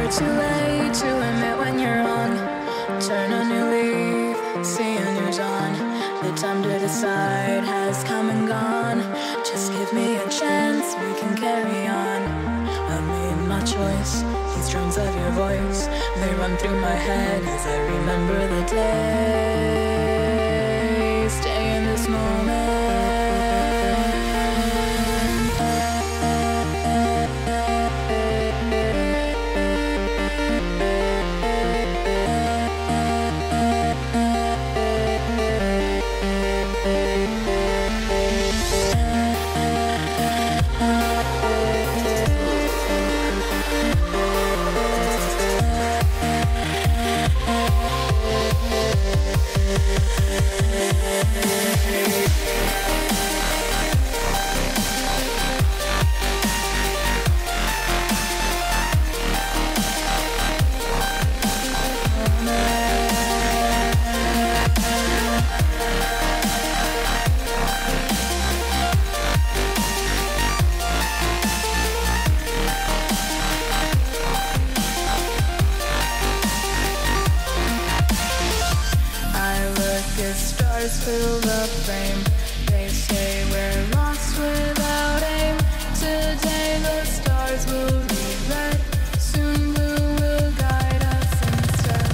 too late to admit when you're wrong. Turn a new leaf, see a new dawn. The time to decide has come and gone. Just give me a chance, we can carry on. I've made my choice, these drums of your voice, they run through my head as I remember the day. Stay in this moment. Fill the frame. They say we're lost without aim. Today the stars will be red. Soon blue will guide us instead.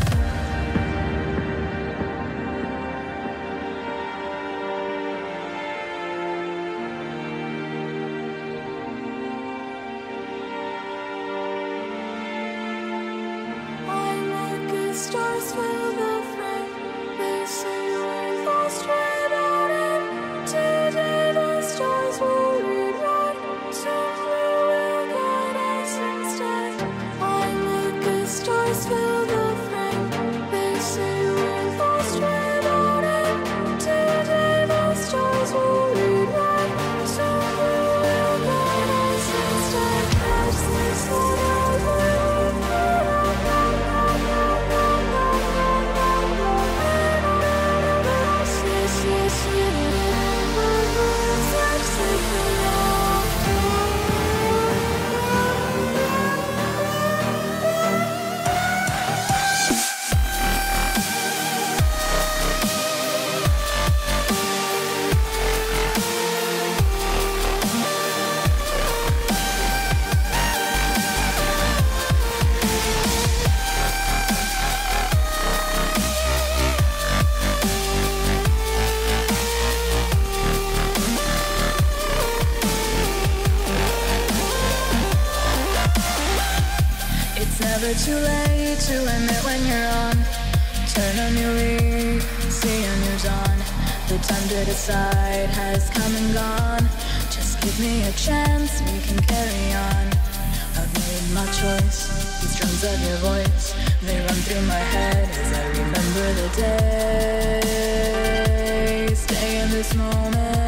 I look at stars fill the frame. They say we're lost without aim. Today the stars will read red. Soon blue will guide us instead. I look at stars fill the frame. They say we're lost without aim. Today the stars will read red. Soon blue will guide us instead. Catch this one out. Never too late to admit when you're on. Turn a new leaf, see a new dawn. The time to decide has come and gone. Just give me a chance, we can carry on. I've made my choice, these drums of your voice, they run through my head as I remember the day. Stay in this moment.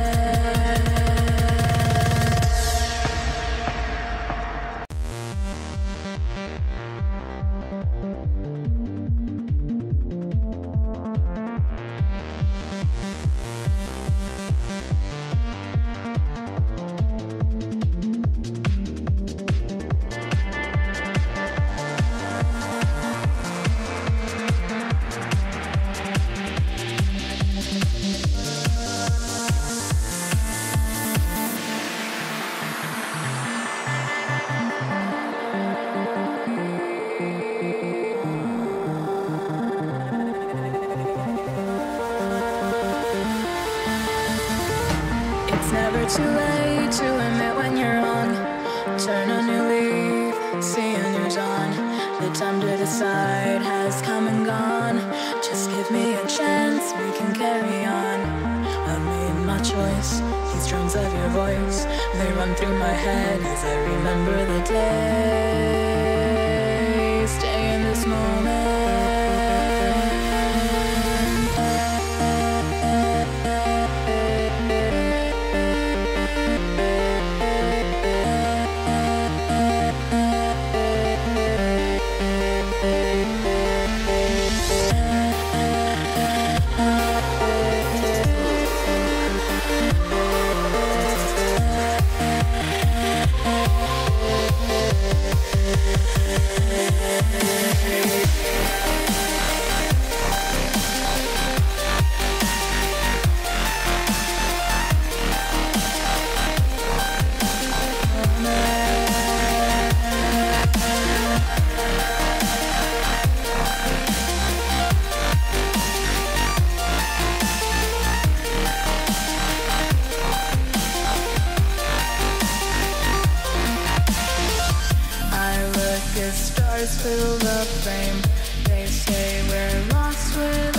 Never too late to admit when you're wrong. Turn a new leaf, see a new dawn. The time to decide has come and gone. Just give me a chance, we can carry on. I've made my choice, these drums of your voice, they run through my head as I remember the day. Stay in this moment. stars fill the frame. They say we're lost without